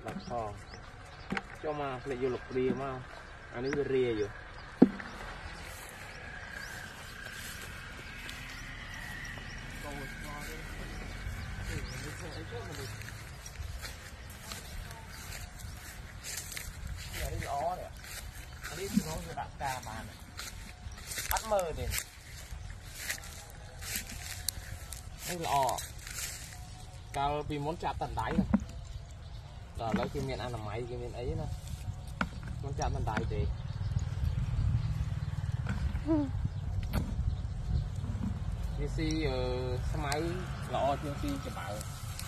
đặt kho cho mà lại vô lục rìa mà anh ấy rìa rồi đi nó đặt cà mà bắt mơ đi anh lò cao vì muốn chạm tận đáy này rồi lấy cái miệng ăn là máy cái miệng ấy nè muốn chạm tận đáy thì như si xe máy lọ chưa si cho bảo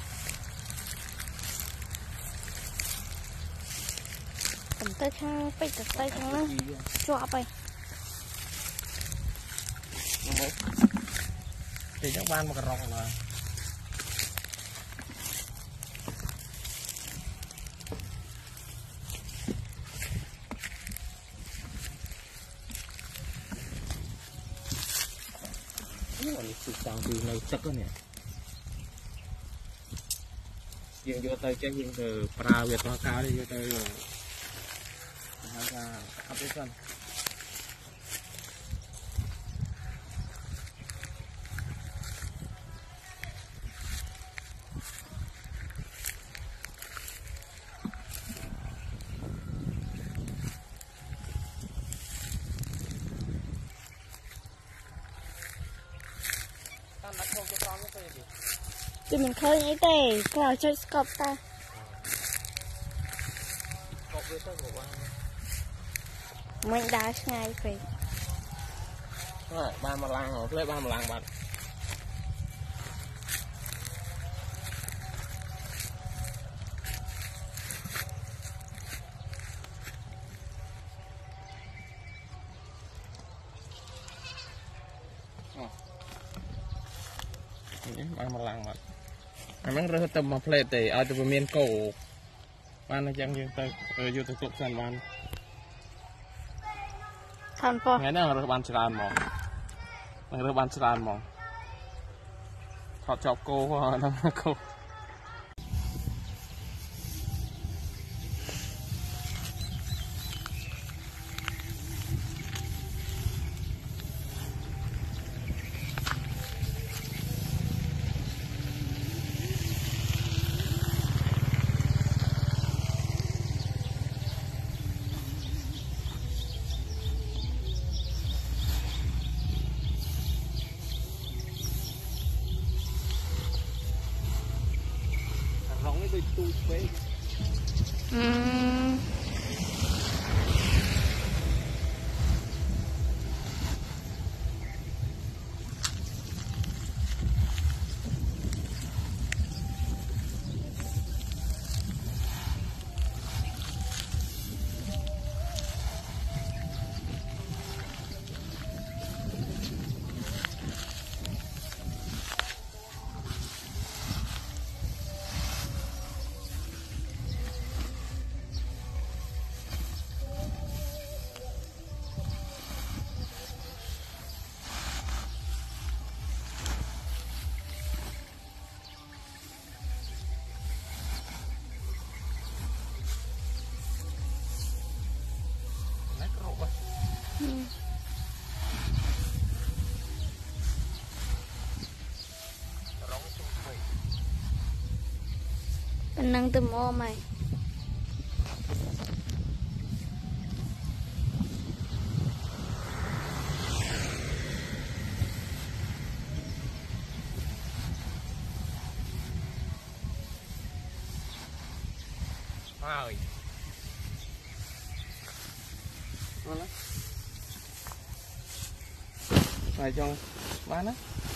cầm tay khang phải cầm tay khang nó chọa bay thì các bạn mà cái rong là sự sang từ này chắc đó nè riêng vô tay chắc riêng từ pra Việt Hoa Cao đi vô tay rồi Hoa Cao áp đến sân thì mình khơi ấy tề vào chơi cọp ta mình đá ngay phải ba mà lang rồi lấy ba mà lang bạn ba mà lang bạn anh rất tâm mà plei thì ở từ miền cổ ban nó chẳng như tới vô từ tục sân ban thằng po ngày nào rồi ban sàn mỏng ngày rồi ban sàn mỏng họ chọc cô nó cô tôi quê mình nâng từ mô mày ơi này cho bán á